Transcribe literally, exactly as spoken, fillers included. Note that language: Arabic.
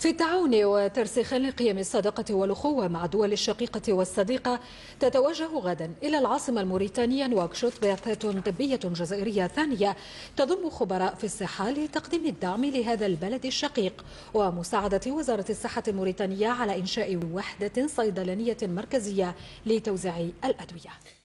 في التعاون وترسيخ لقيم الصداقة والأخوة مع الدول الشقيقة والصديقة، تتوجه غدا إلى العاصمة الموريتانية نواكشوط بعثة طبية جزائرية ثانية تضم خبراء في الصحة لتقديم الدعم لهذا البلد الشقيق ومساعدة وزارة الصحة الموريتانية على إنشاء وحدة صيدلانية مركزية لتوزيع الأدوية.